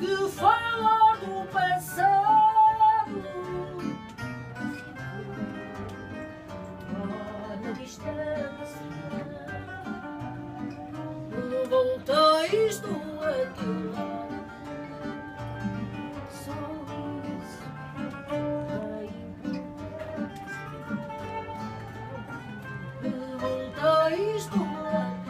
que fala do passado, na distância, voltais do teu lado, só isso tem voltais do lado.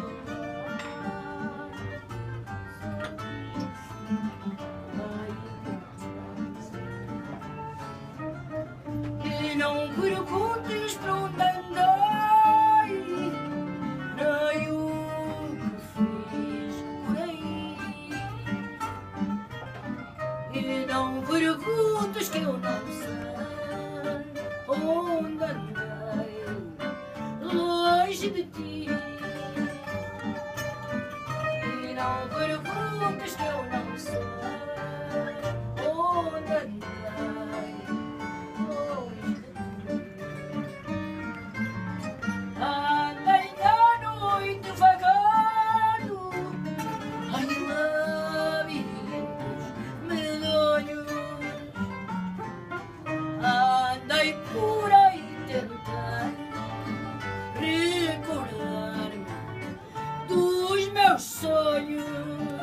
Não perguntes para onde andei, nem o que fiz por aí. E não perguntes que eu não sei onde andei, longe de ti. E não perguntes que eu não sei onde andei. Andei por aí, tentei recordar-me dos meus sonhos.